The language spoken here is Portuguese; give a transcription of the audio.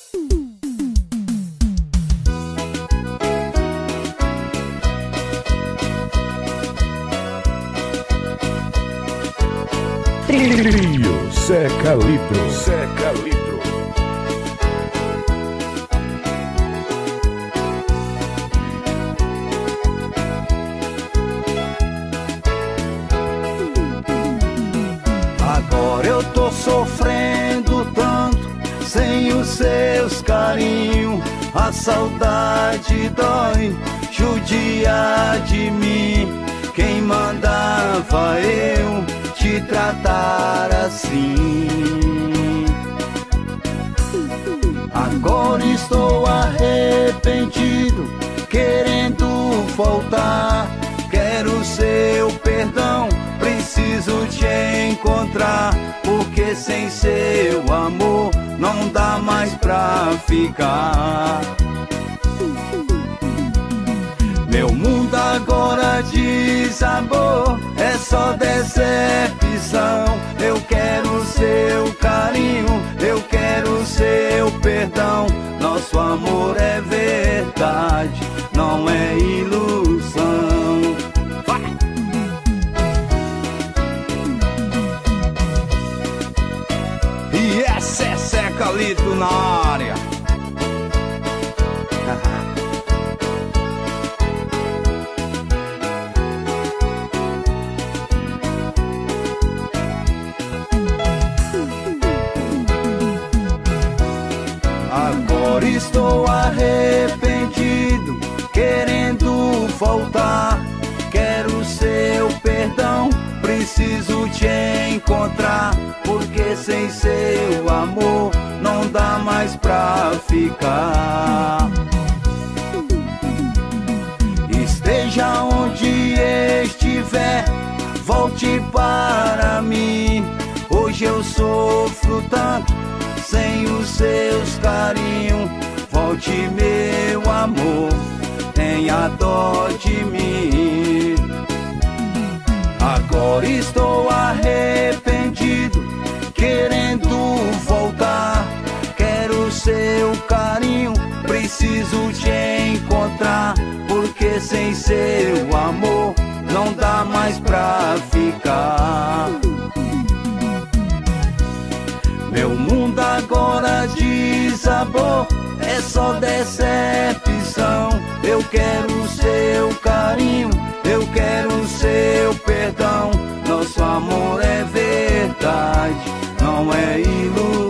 Trio Seca Litro, Seca Litro. Agora eu tô sofrendo tanto sem os seus carinhos. A saudade dói, judia de mim. Quem mandava eu te tratar assim? Agora estou arrependido, querendo voltar. Quero seu perdão, preciso te encontrar, porque sem seu amor não dá mais pra ficar. Meu mundo agora desabou, é só decepção. Eu quero seu carinho, eu quero seu perdão. Nosso amor é verdade, não é ilusão. Vai! E essa é Seca Litro na área. Agora estou arrependido, querendo voltar. Quero seu perdão, preciso te encontrar, porque sem seu amor não dá mais pra ficar. Esteja onde estiver, volte para mim. Hoje eu sofro tanto sem os seus carinhos. Volte, meu amor, tenha dó de mim. Agora estou arrependido, querendo voltar. Quero seu carinho, preciso te encontrar, porque sem seu amor não dá mais pra ficar. Meu mundo agora desabou, é só decepção. Eu quero seu carinho, eu quero seu perdão. Nosso amor é verdade, não é ilusão.